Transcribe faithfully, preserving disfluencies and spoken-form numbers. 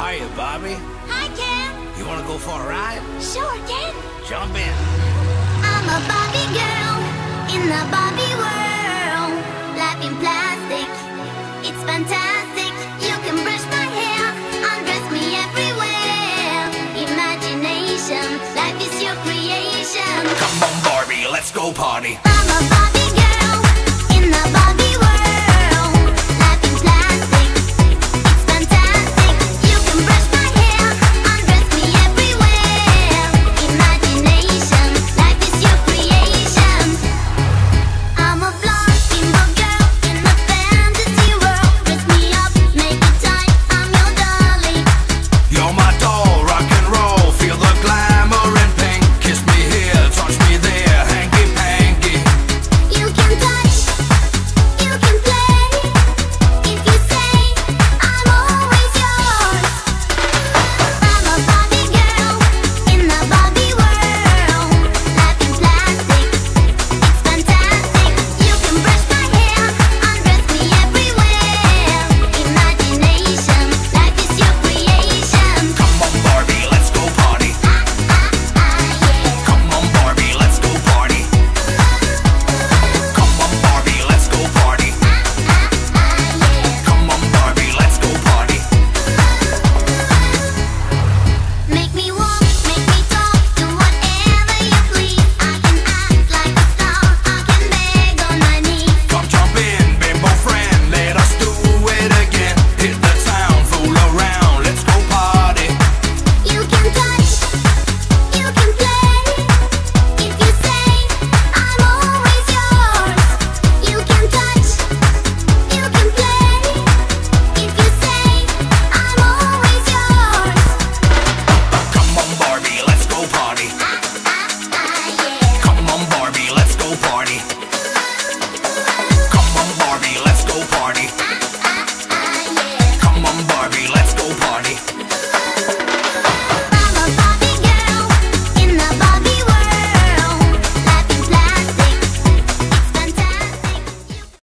are you, Barbie? Hi, Ken. You wanna go for a ride? Sure, Ken. Jump in. I'm a Barbie girl in the Barbie world. Life in plastic, it's fantastic. You can brush my hair, undress me everywhere. Imagination, life is your creation. Come on, Barbie, let's go party.